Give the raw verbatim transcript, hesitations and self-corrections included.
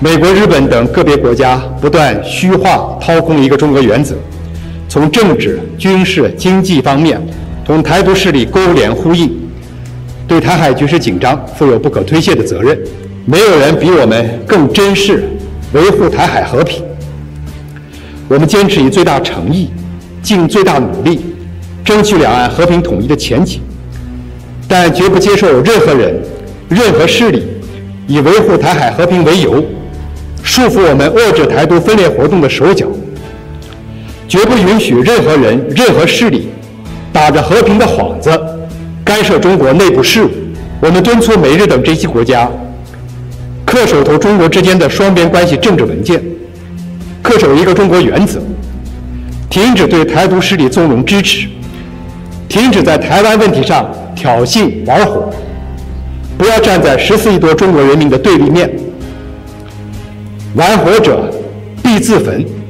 美国、日本等个别国家不断虚化掏空一个中国原则，从政治、军事、经济方面同台独势力勾连呼应，对台海局势紧张负有不可推卸的责任。没有人比我们更珍视维护台海和平。我们坚持以最大诚意、尽最大努力，争取两岸和平统一的前景，但绝不接受有任何人、任何势力以维护台海和平为由，束缚我们遏制台独分裂活动的手脚。绝不允许任何人、任何势力打着和平的幌子干涉中国内部事务。我们敦促美日等这些国家恪守同中国之间的双边关系政治文件，恪守一个中国原则，停止对台独势力纵容支持，停止在台湾问题上挑衅玩火，不要站在十四亿多中国人民的对立面。玩火者必自焚。